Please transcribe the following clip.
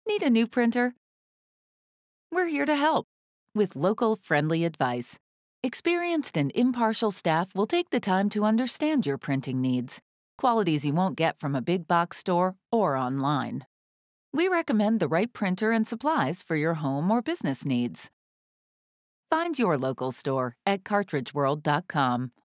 Need a new printer? We're here to help with local, friendly advice. Experienced and impartial staff will take the time to understand your printing needs, qualities you won't get from a big box store or online. We recommend the right printer and supplies for your home or business needs. Find your local store at cartridgeworld.com.